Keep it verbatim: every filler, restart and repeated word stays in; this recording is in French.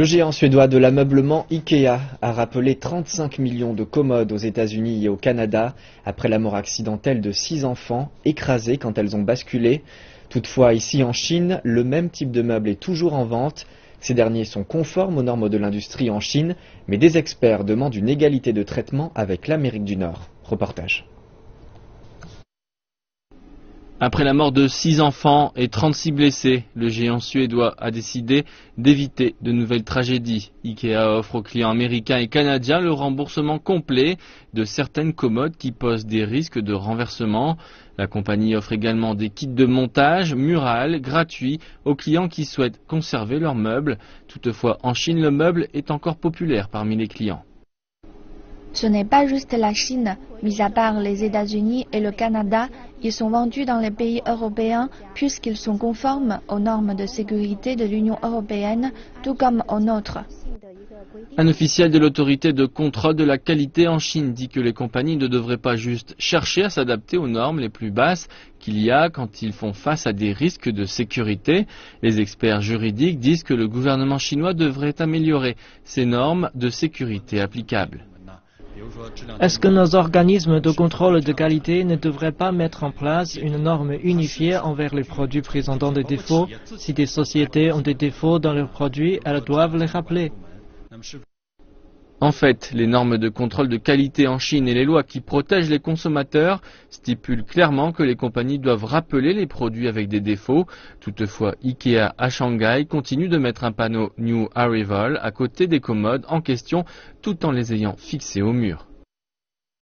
Le géant suédois de l'ameublement Ikea a rappelé trente-cinq millions de commodes aux États-Unis et au Canada après la mort accidentelle de six enfants écrasés quand elles ont basculé. Toutefois, ici en Chine, le même type de meuble est toujours en vente. Ces derniers sont conformes aux normes de l'industrie en Chine, mais des experts demandent une égalité de traitement avec l'Amérique du Nord. Reportage. Après la mort de six enfants et trente-six blessés, le géant suédois a décidé d'éviter de nouvelles tragédies. Ikea offre aux clients américains et canadiens le remboursement complet de certaines commodes qui posent des risques de renversement. La compagnie offre également des kits de montage murales gratuits aux clients qui souhaitent conserver leurs meubles. Toutefois, en Chine, le meuble est encore populaire parmi les clients. Ce n'est pas juste la Chine. Mis à part les États-Unis et le Canada, ils sont vendus dans les pays européens puisqu'ils sont conformes aux normes de sécurité de l'Union européenne, tout comme aux nôtres. Un officiel de l'autorité de contrôle de la qualité en Chine dit que les compagnies ne devraient pas juste chercher à s'adapter aux normes les plus basses qu'il y a quand ils font face à des risques de sécurité. Les experts juridiques disent que le gouvernement chinois devrait améliorer ces normes de sécurité applicables. Est-ce que nos organismes de contrôle de qualité ne devraient pas mettre en place une norme unifiée envers les produits présentant des défauts? Si des sociétés ont des défauts dans leurs produits, elles doivent les rappeler. En fait, les normes de contrôle de qualité en Chine et les lois qui protègent les consommateurs stipulent clairement que les compagnies doivent rappeler les produits avec des défauts. Toutefois, Ikea à Shanghai continue de mettre un panneau New Arrival à côté des commodes en question tout en les ayant fixés au mur.